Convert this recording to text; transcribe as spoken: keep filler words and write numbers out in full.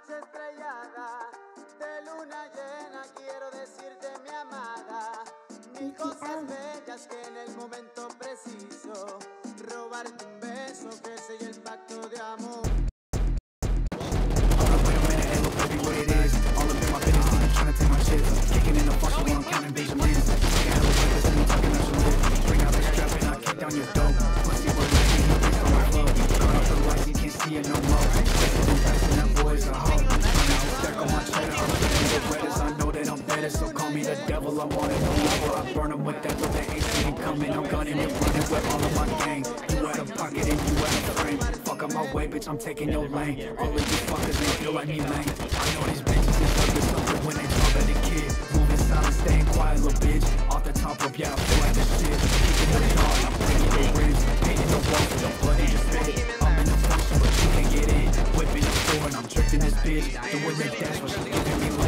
noche estrellada, de luna llena, quiero decirte mi amada, mil cosas bellas que en el momento preciso, robarte un beso que selle el pacto de amor. So call me the devil, I'm on it, no level. I burn them with that, but they ain't seen it coming. I'm gunning and running with all of my gang. You out of pocket and you out of frame. Fuck up my way, bitch, I'm taking your lane. All of you fuckers ain't feel like me lame. I know these bitches is up to something when they talk at the kid. Moving silent, staying quiet, little bitch. Off the top up, yeah, I feel like this shit. Keeping the dog, I'm breaking the ribs. Painting the walls with the blood in your spit. I'm in the function, but you can't get in. Whipping the floor and I'm tricking this bitch. Doing the dash, but she's giving me